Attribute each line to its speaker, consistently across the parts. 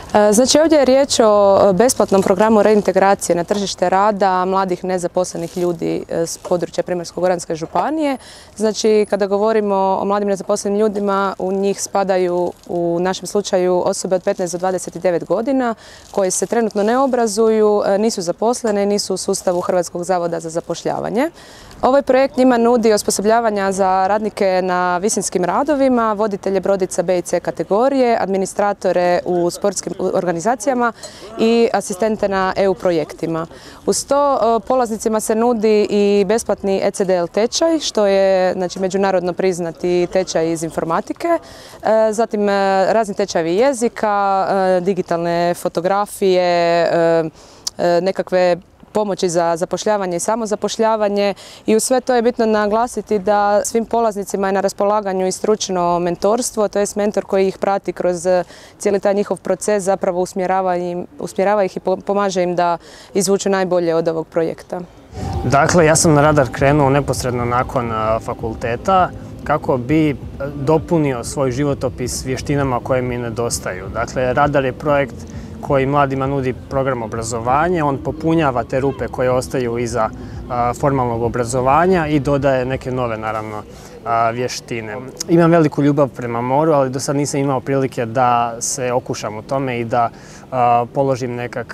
Speaker 1: Znači, ovdje je riječ o besplatnom programu reintegracije na tržište rada mladih nezaposlenih ljudi s područja Primorsko-goranske županije. Znači, kada govorimo o mladim nezaposlenim ljudima, u njih spadaju u našem slučaju osobe od 15 do 29 godina koje se trenutno ne obrazuju, nisu zaposlene, nisu u sustavu Hrvatskog zavoda za zapošljavanje. Ovaj projekt njima nudi osposobljavanja za radnike na visinskim radovima, voditelje brodica B i C kategorije, administratore u sportskim organizacijama i asistente na EU projektima. Uz to polaznicima se nudi i besplatni ECDL tečaj, što je znači, međunarodno priznati tečaj iz informatike, zatim razni tečajevi jezika, digitalne fotografije, nekakve pomoći za zapošljavanje i samozapošljavanje i u sve to je bitno naglasiti da svim polaznicima je na raspolaganju i stručno mentorstvo, to je mentor koji ih prati kroz cijeli taj njihov proces, zapravo usmjerava ih i pomaže im da izvuču najbolje od ovog projekta.
Speaker 2: Dakle, ja sam na radar krenuo neposredno nakon fakulteta kako bi dopunio svoj životopis vještinama koje mi nedostaju. Dakle, radar je projekt koji mladima nudi program obrazovanja, on popunjava te rupe koje ostaju iza formalnog obrazovanja i dodaje neke nove, naravno, vještine. Imam veliku ljubav prema moru, ali do sad nisam imao prilike da se okušam u tome i da položim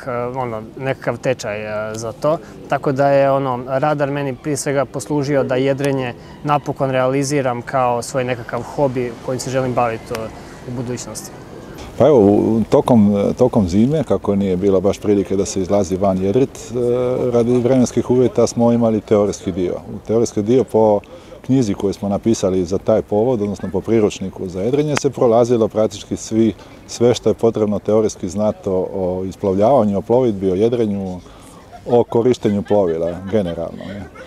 Speaker 2: nekakav tečaj za to. Tako da je radar meni prije svega poslužio da jedrenje napokon realiziram kao svoj nekakav hobi kojim se želim baviti u budućnosti.
Speaker 3: Pa evo, tokom zime, kako nije bilo baš prilike da se izlazi van jedrit, radi vremenskih uvjeta smo imali teorijski dio. Teorijski dio po knjizi koju smo napisali za taj povod, odnosno po priručniku za jedrenje, se prolazilo praktički sve što je potrebno teorijski znati o isplovljavanju, o plovidbi, o jedrenju, o korištenju plovila generalno.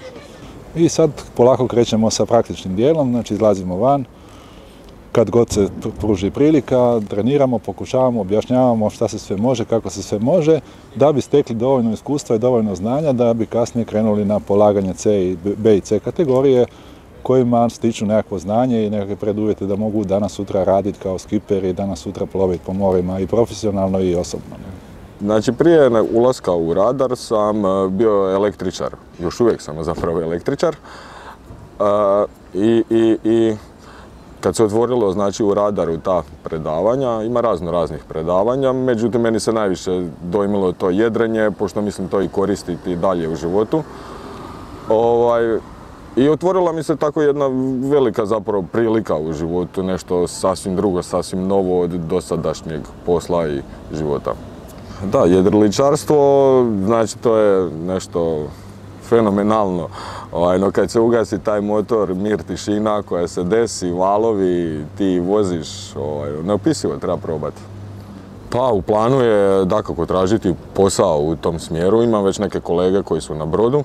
Speaker 3: I sad polako krećemo sa praktičnim dijelom, znači izlazimo van. Kad god se pruži prilika, treniramo, pokušavamo, objašnjavamo šta se sve može, kako se sve može, da bi stekli dovoljno iskustva i dovoljno znanja da bi kasnije krenuli na polaganje B i C kategorije kojima stiču nekakvo znanje i nekakve preduvjete da mogu danas sutra raditi kao skiperi, danas sutra ploviti po morima i profesionalno i osobno.
Speaker 4: Znači, prije ulaska u radar sam bio električar, još uvijek sam zapravo električar i kad se otvorilo, znači, u radaru ta predavanja, ima raznih predavanja, međutim, meni se najviše dojmilo to jedrenje, pošto mislim to i koristiti dalje u životu. I otvorila mi se tako jedna velika zapravo prilika u životu, nešto sasvim drugo, sasvim novo od dosadašnjeg posla i života. Da, jedriličarstvo, znači, to je nešto fenomenalno. No kad se ugasi taj motor, mir, tišina koja se desi, valovi, ti voziš, neopisivo, treba probati. Pa u planu je dakako tražiti posao u tom smjeru, imam već neke kolege koji su na brodu.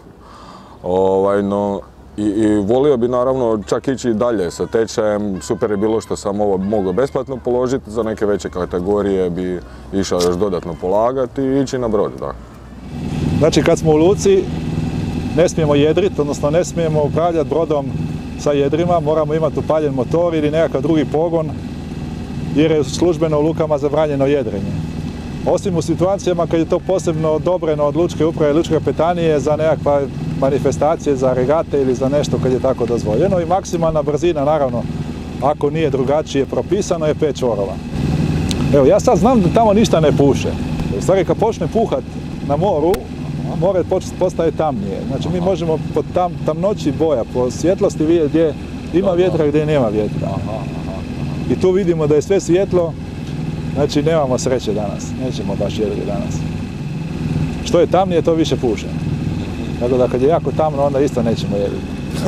Speaker 4: I volio bi naravno čak ići dalje sa tečajem, super je bilo što sam ovo mogao besplatno položiti, za neke veće kategorije bi išao još dodatno polagati i ići na brod, da.
Speaker 3: Znači kad smo u luci, ne smijemo jedriti, odnosno ne smijemo upravljati brodom sa jedrima, moramo imati upaljen motor ili nekakav drugi pogon jer je službeno u lukama zabranjeno jedrenje. Osim u situacijama kad je to posebno odobreno od lučke uprave i lučke kapetanije za nekakve manifestacije, za regate ili za nešto kad je tako dozvoljeno i maksimalna brzina, naravno, ako nije drugačije propisano, je 5 čvorova. Evo, ja sad znam da tamo ništa ne puše. U stvari kad počne puhat na moru, more postaje tamnije. Znači mi možemo po tamnoći boja, po svjetlosti vidjeti gdje ima vjetra, gdje nema vjetra. I tu vidimo da je sve svjetlo, znači nemamo sreće danas, nećemo baš jedriti danas. Što je tamnije, to više puše. Tako da kad je jako tamno, onda isto nećemo jedriti.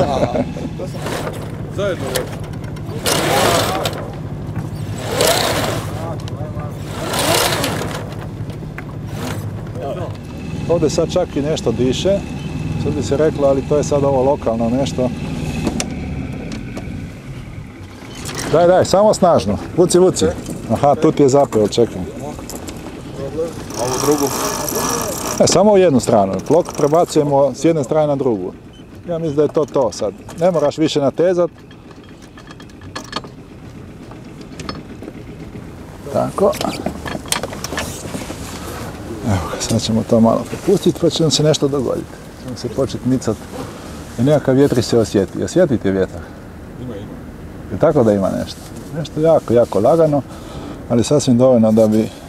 Speaker 3: Ovdje sad čak i nešto diše, sad bi se reklo, ali to je sad ovo lokalno nešto. Daj, samo snažno, vuci. Aha, tu ti je zapeo, čekaj.
Speaker 4: Ovu drugu?
Speaker 3: Ne, samo u jednu stranu, plok prebacujemo s jedne strane na drugu. Ja mislim da je to sad, ne moraš više natezat. Tako. Sad ćemo to malo prepustiti pa će nam se nešto dogoditi. Ćemo se početi micati. I nekakav vjetri se osjeti. Osjetite vjetar?
Speaker 4: Ima.
Speaker 3: Je tako da ima nešto? Nešto jako, jako lagano, ali sasvim dovoljno da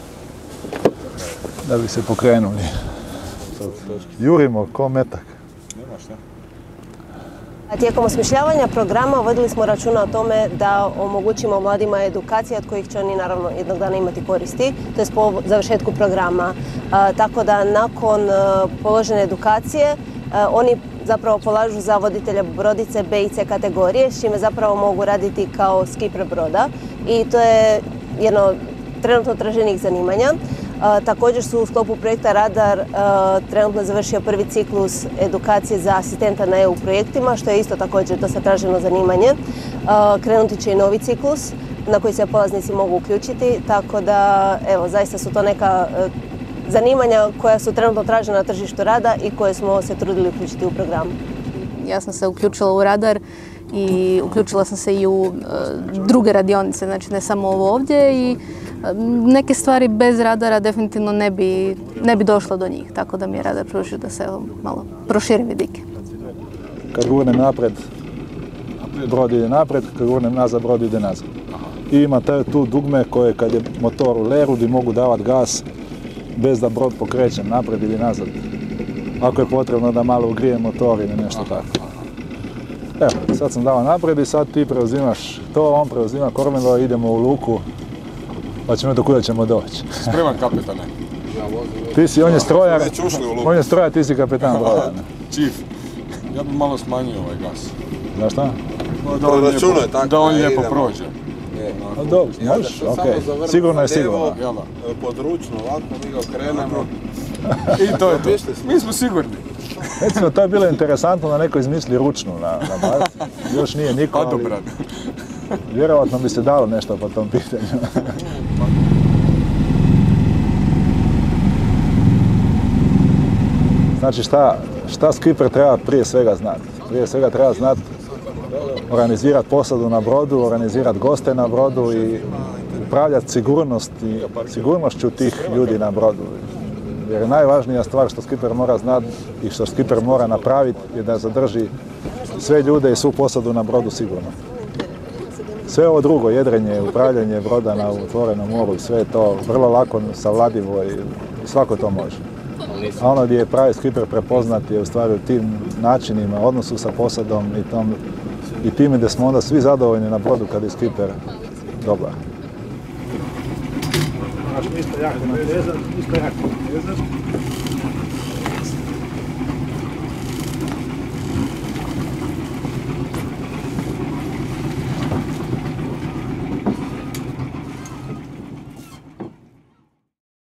Speaker 3: bi se pokrenuli. Jurimo ko metak.
Speaker 4: Nema šta.
Speaker 5: Tijekom osmišljavanja programa vodili smo računa o tome da omogućimo mladima edukacije od kojih će oni naravno jednog dana imati koristi, to je po završetku programa. Tako da nakon položene edukacije oni zapravo polažu za voditelja brodice B i C kategorije, s čime zapravo mogu raditi kao skipper broda i to je jedno trenutno traženih zanimanja. Također su u sklopu projekta Radar trenutno završio prvi ciklus edukacije za asistenta na EU projektima, što je isto također dosta traženo zanimanje. Krenuti će i novi ciklus na koji se polaznici mogu uključiti, tako da evo, zaista su to neka zanimanja koja su trenutno tražena na tržištu rada i koje smo se trudili uključiti u program.
Speaker 6: Ja sam se uključila u Radar i uključila sam se i u druge radionice, znači ne samo ovo ovdje i neke stvari bez Radara definitivno ne bi došlo do njih, tako da mi je Radar pružio da se malo proširim vidike.
Speaker 3: Kad gurnem napred, brod ide napred, kad gurnem nazad, brod ide nazad. I ima tu dugme koje kad je motor u leru gdje mogu davati gas bez da brod pokrećem napred ili nazad. Ako je potrebno da malo ugrijem motor ili nešto tako. Evo, sad sam dao naprijed i sad ti preuzimaš to, on preuzima kormilo, idemo u luku, pa ćemo do kuda ćemo doći.
Speaker 4: Spreman kapetane.
Speaker 3: Ti si, on je strojar, ti si kapetan broda.
Speaker 4: Chief, ja bi malo smanjio ovaj gas.
Speaker 3: Znaš šta?
Speaker 4: Da on lijepo prođe.
Speaker 3: Dobro, možeš, okej. Sigurno je sigurno.
Speaker 7: Područno, ovako mi ga krenemo.
Speaker 4: I to je to. Mi smo sigurni.
Speaker 3: Recimo, to je bilo interesantno da neko izmisli ručnu na barci. Još nije niko, ali vjerovatno bi se dalo nešto po tom pitanju. Znači, šta skipper treba prije svega znati? Prije svega treba znati organizirati posadu na brodu, organizirati goste na brodu i upravljati sigurnošću tih ljudi na brodu. Jer najvažnija stvar što skipper mora znati i što skipper mora napraviti je da zadrži sve ljude i svu posadu na brodu sigurno. Sve ovo drugo, jedrenje, upravljanje broda na otvorenom moru i sve je to vrlo lako savladivo i svako to može. A ono gdje je pravi skipper prepoznat je u stvari u tim načinima, odnosu sa posadom i time da smo onda svi zadovoljni na brodu kad je skipper dobar. Isto jako natezan.